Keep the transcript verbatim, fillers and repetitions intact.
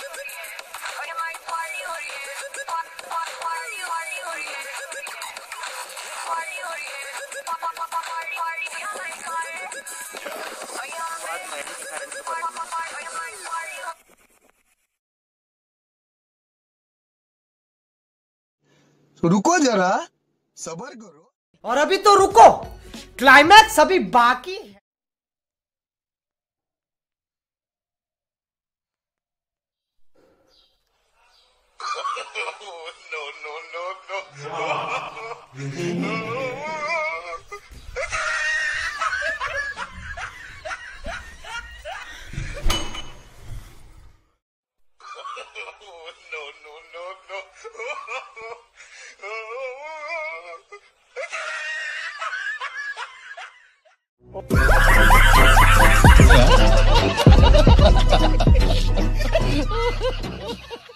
तो रुको जरा, सब्र करो। और अभी तो रुको, क्लाइमैक्स अभी बाकी है। No no no no no